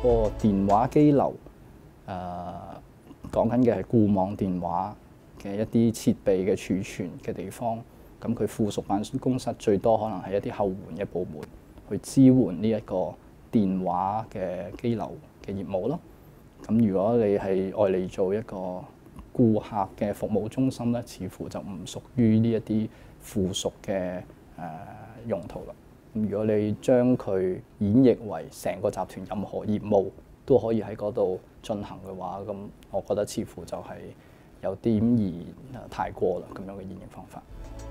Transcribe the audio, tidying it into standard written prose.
個電話機樓講緊嘅係固網電話嘅一啲設備嘅儲存嘅地方，咁佢附屬辦公室最多可能係一啲後援嘅部門去支援呢一個電話嘅機樓嘅業務咯。咁如果你係愛嚟做一個顧客嘅服務中心咧，似乎就唔屬於呢一啲附屬嘅用途啦。咁如果你將佢演繹為成個集團任何業務都可以喺嗰度進行嘅話，咁我覺得似乎就係有點而太過啦咁樣嘅演繹方法。